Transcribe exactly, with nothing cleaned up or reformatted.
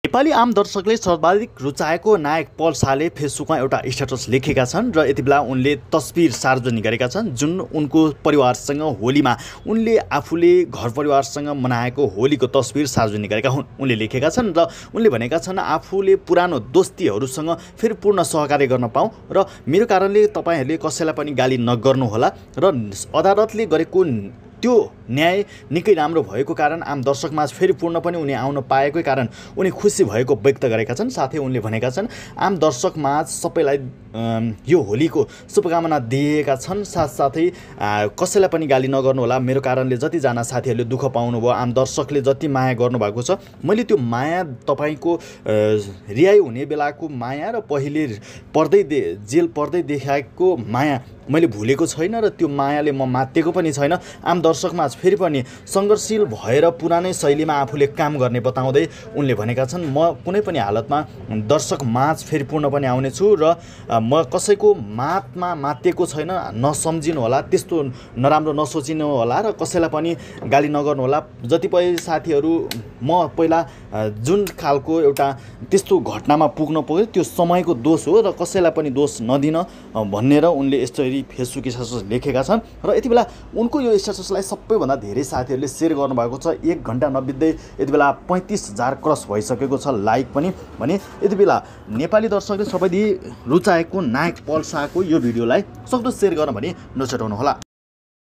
नेपाली आम दर्शकले सर्वाधिक रुचाएको नायक पल शाहले फेसबुकमा एउटा स्ट्याटस लेखेका छन् र यति बेला उनले तस्बिर सार्वजनिक गरेका छन् जुन उनको परिवारसँग होलीमा उनले आफूले घर परिवारसँग मनाएको होलीको तस्बिर सार्वजनिक गरेका हुन्। उनले लेखेका छन् र उनले भनेका छन् आफूले पुरानो दोस्तीहरूसँग फेरि पूर्ण सहकार्य गर्न पाऊँ र मेरो कारणले तपाईहरूले कसैलाई पनि गाली नगर्नुहोला र अदालतले गरेको त्यो न्याय निकै राम्रो भएको कारण आम दर्शकमाझ फेरि पूर्ण पनि उनी आउन पाएकै कारण उनी खुसी भएको व्यक्त गरेका छन्। साथै उनले भनेका छन् आम दर्शकमाझ सबैलाई यो होलीको शुभकामना दिएका छन्। साथसाथै कसैलाई पनि गाली नगर्नुहोला, मेरो कारणले जतिजना साथीहरूले दुःख पाउनुभयो, आम दर्शकले जति माया गर्नुभएको छ, मैले त्यो माया तपाईँको रिहाई हुने बेलाको माया र पहिले पर्दै दे जेल पर्दै देखाएको माया मैले भुलेको छैन र त्यो मायाले म मातेको पनि छैन। आम दर्शकमाझ फेरि पनि सङ्घर्षशील भएर पुरानै शैलीमा आफूले काम गर्ने बताउँदै उनले भनेका छन् म कुनै पनि हालतमा दर्शकमाझ फेरि पूर्ण पनि आउनेछु र म कसैको मातमा मातेको छैन, नसम्झिनु होला, त्यस्तो नराम्रो नसोचिनु होला र कसैलाई पनि गाली नगर्नु होला। जतिपय साथीहरू म पहिला जुन खालको एउटा त्यस्तो घटनामा पुग्न पुग्यो त्यो समयको दोष हो र कसैलाई पनि दोष नदिन भनेर उनले यसरी फेसबुक स्ट्याटस लेखेका छन् र यति बेला उनको यो स्ट्याटसलाई सबैभन्दा धेरै साथीहरूले सेयर गर्नुभएको छ। एक घन्टा नबित्दै यति बेला पैँतिस हजार क्रस भइसकेको छ लाइक पनि। भने यति बेला नेपाली दर्शकले सबैले रुचाएको नायक पल शाहको यो भिडियोलाई सक्दो सेयर गर्न भने नछुटाउनुहोला।